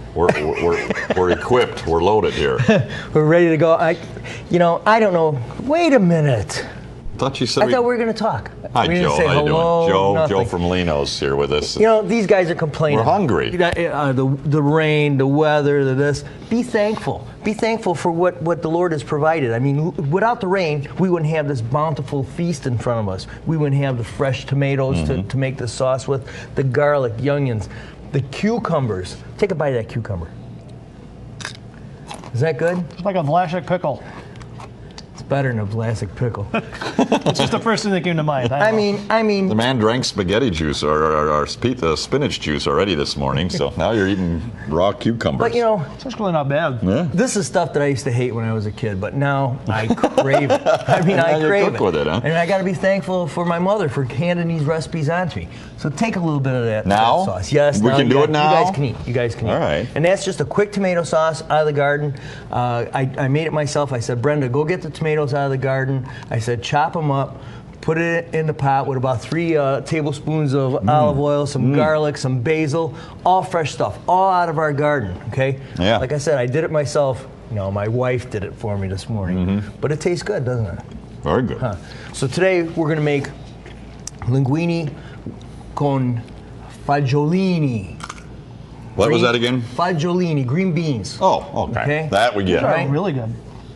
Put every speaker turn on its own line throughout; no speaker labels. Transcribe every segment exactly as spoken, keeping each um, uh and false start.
We're, we're, we're equipped. We're loaded here.
We're ready to go. I, you know, I don't know. Wait a minute.
Thought you said
I
we,
thought we were going to talk.
Hi,
we didn't
Joe.
say
How
hello,
you doing? Joe,
nothing.
Joe from Lino's here with us.
You know, these guys are complaining.
We're hungry.
Uh, the, the rain, the weather, the this. Be thankful. Be thankful for what, what the Lord has provided. I mean, without the rain, we wouldn't have this bountiful feast in front of us. We wouldn't have the fresh tomatoes mm-hmm. to, to make the sauce with, the garlic, the onions, the cucumbers. Take a bite of that cucumber. Is that good?
It's like a Vlasic pickle.
It's better than a Vlasic pickle.
It's just the first thing that came to mind. I,
I mean, I mean.
The man drank spaghetti juice or, or, or spe- uh, spinach juice already this morning, so now you're eating raw cucumbers.
But you know,
it's actually not bad.
Yeah.
This is stuff that I used to hate when I was a kid, but now I crave it. I mean, I
you
crave
cook
it.
with it, huh?
And I got to be thankful for my mother for handing these recipes on to me. So take a little bit of that,
now?
that sauce. Yes,
we
now
can
you
do
guys,
it now.
You guys can eat. You guys can eat.
All right.
And that's just a quick tomato sauce out of the garden. Uh, I, I made it myself. I said, Brenda, go get the tomatoes out of the garden. I said, chop them up. Put it in the pot with about three uh, tablespoons of mm. olive oil, some mm. garlic, some basil, all fresh stuff, all out of our garden, okay?
Yeah.
Like I said, I did it myself. No, my wife did it for me this morning. Mm-hmm. But it tastes good, doesn't it?
Very good.
Huh. So today we're going to make linguine con fagiolini.
What
green,
was that again?
Fagiolini, green beans.
Oh, okay. okay. That we get.
Right.
Really good.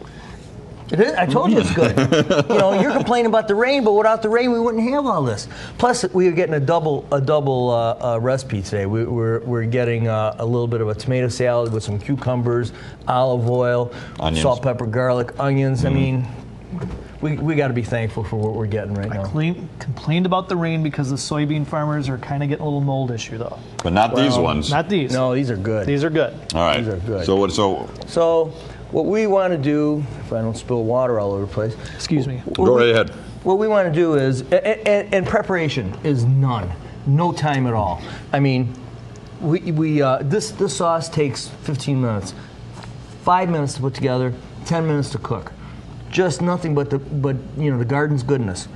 It is. I told you it's good. You know, you're complaining about the rain, but without the rain, we wouldn't have all this. Plus, we are getting a double a double uh, uh, recipe today. We, we're we're getting uh, a little bit of a tomato salad with some cucumbers, olive oil,
onions.
salt, pepper, garlic, onions. Mm. I mean, we we got to be thankful for what we're getting right
I
now.
I clean, complained about the rain because the soybean farmers are kind of getting a little mold issue, though.
But not
well,
these ones.
Not these.
No, these are good.
These are good.
All right.
These are good.
So what? So.
So. What we want to do, if I don't spill water all over the place.
Excuse me.
Go right ahead.
What we want to do is, and, and, and preparation is none, no time at all. I mean, we, we uh, this this sauce takes fifteen minutes, five minutes to put together, ten minutes to cook. Just nothing but the but you know the garden's goodness.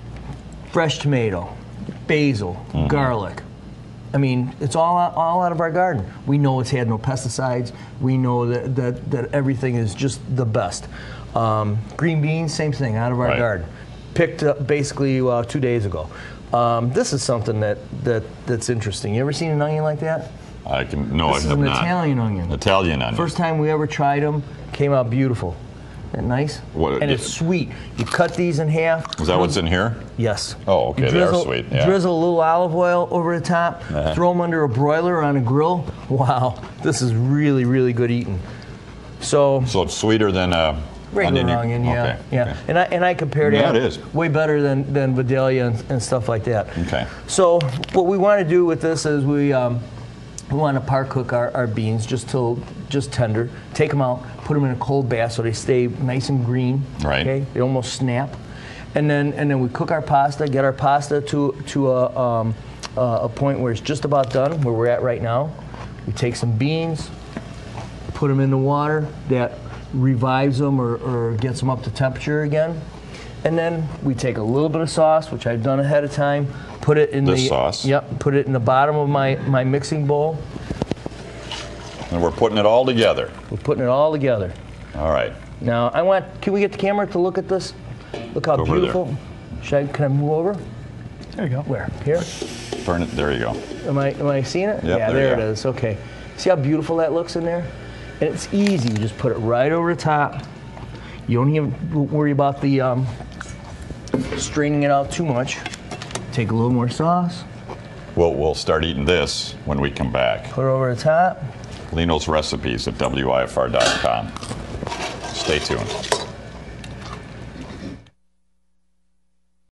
Fresh tomato, basil, mm-hmm. garlic. I mean, it's all out, all out of our garden. We know it's had no pesticides. We know that that, that everything is just the best. Um, green beans, same thing, out of our
right.
garden. Picked up basically uh, two days ago. Um, this is something that, that that's interesting. You ever seen an onion like that?
I can no,
this
I have
not.
not.
This is an Italian onion.
Italian onion.
First time we ever tried them, came out beautiful. Isn't that nice?
What,
and it's sweet. You cut these in half.
Is that what's in here?
Yes.
Oh, okay.
You drizzle,
they are sweet. Yeah.
Drizzle a little olive oil over the top. Uh-huh. Throw them under a broiler or on a grill. Wow, this is really, really good eating. So.
So it's sweeter than a
regular
onion.
onion, yeah,
okay.
yeah.
Okay.
And I and I compared
yeah,
it.
it is
way better than than Vidalia and, and stuff like that.
Okay.
So what we want to do with this is we. Um, We want to par cook our, our beans just till just tender. Take them out, put them in a cold bath so they stay nice and green.
Right.
Okay. They almost snap, and then and then we cook our pasta. Get our pasta to to a um, uh, a point where it's just about done, where we're at right now. We take some beans, put them in the water that revives them or, or gets them up to temperature again, and then we take a little bit of sauce, which I've done ahead of time. Put it in
this
the
sauce.
Yep. Put it in the bottom of my, my mixing bowl.
And we're putting it all together.
We're putting it all together.
All right.
Now I want. Can we get the camera to look at this? Look how
over
beautiful.
There.
Should I? Can I move over?
There you go.
Where? Here?
Turn it. There you go.
Am I? Am I seeing it?
Yep,
yeah.
there,
There,
you
it
go.
is. Okay. See how beautiful that looks in there? And it's easy. You just put it right over the top. You don't even worry about the um, straining it out too much. Take a little more sauce.
We'll, we'll start eating this when we come back.
Put it over the top.
Lino's Recipes at W I F R dot com. Stay tuned.